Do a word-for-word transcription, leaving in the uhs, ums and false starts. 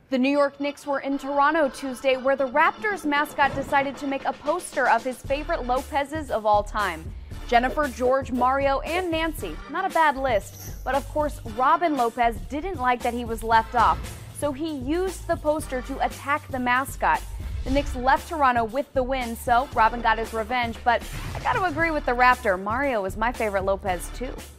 The New York Knicks were in Toronto Tuesday, where the Raptors mascot decided to make a poster of his favorite Lopez's of all time. Jennifer, George, Mario, and Nancy. Not a bad list. But of course, Robin Lopez didn't like that he was left off, so he used the poster to attack the mascot. The Knicks left Toronto with the win, so Robin got his revenge, but I gotta agree with the Raptor. Mario is my favorite Lopez too.